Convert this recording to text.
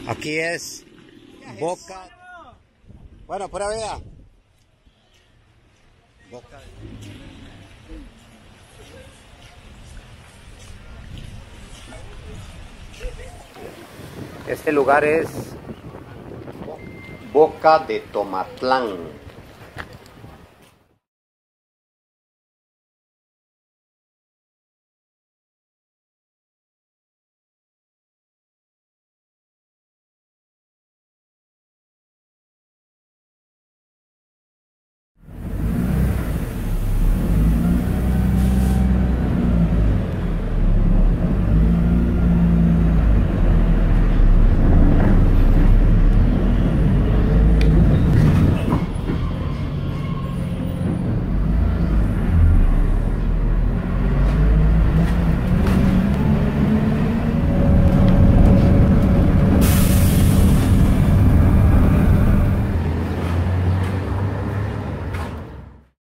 Aquí es Boca. Bueno, pura vea. Boca. Este lugar es Boca de Tomatlán.